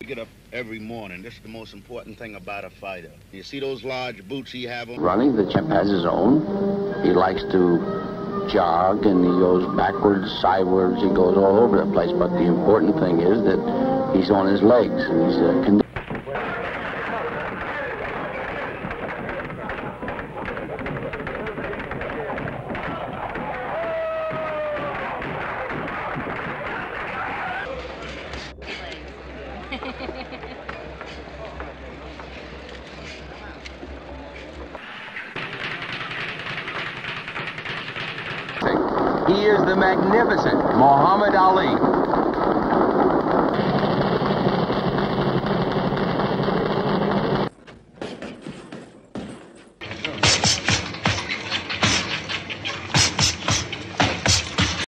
Get up every morning. This is the most important thing about a fighter. You see those large boots he have on? Running, the chimp has his own. He likes to jog, and he goes backwards, sideways, he goes all over the place. But the important thing is that he's on his legs, and he's He is the magnificent Muhammad Ali.